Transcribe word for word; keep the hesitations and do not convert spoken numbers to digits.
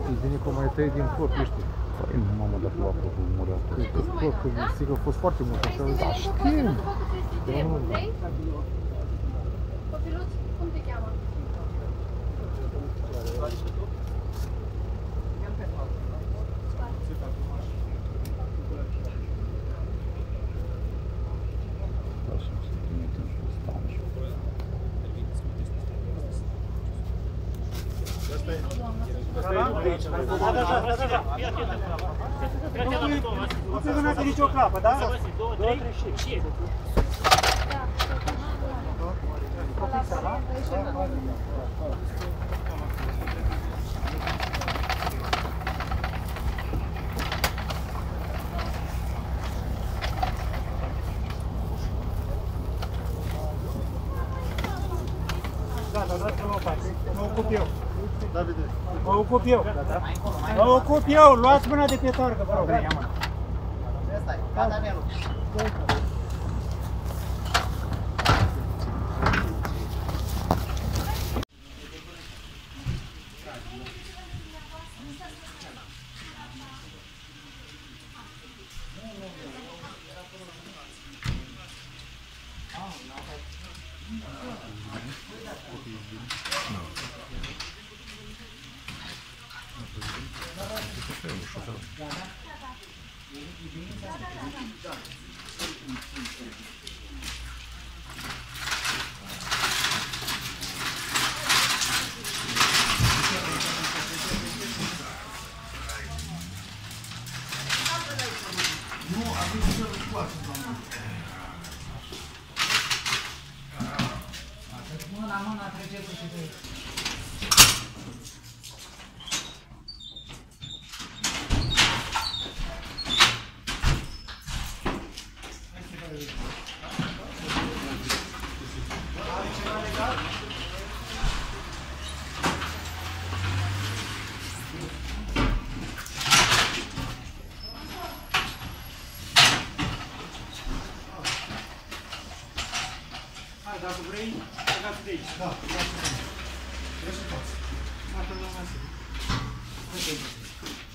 Îi vine cum mai tăie din corp, nu știu. Păi, mamă, dacă l-a făcut murea tot. Corp, că zic că a fost foarte mult, așa. Da, știm. Copiluț, cum te cheamă? Nu se vânează nicio clapă, da? Două, trei și... Gata, dați-mă o parte. Mă ocup eu. Mă ocup eu. Mă ocup eu. Luați mâna de pe toarcă, vă rog. Asta e. Gata, Nelu. Nu, avem să cu asta, doamne. Mână la mână treceți și voi. Are ceva legat? Hai, dacă vrei, legați de aici. Da, legați de aici. Vreau să faci. Mată la masă. Hai,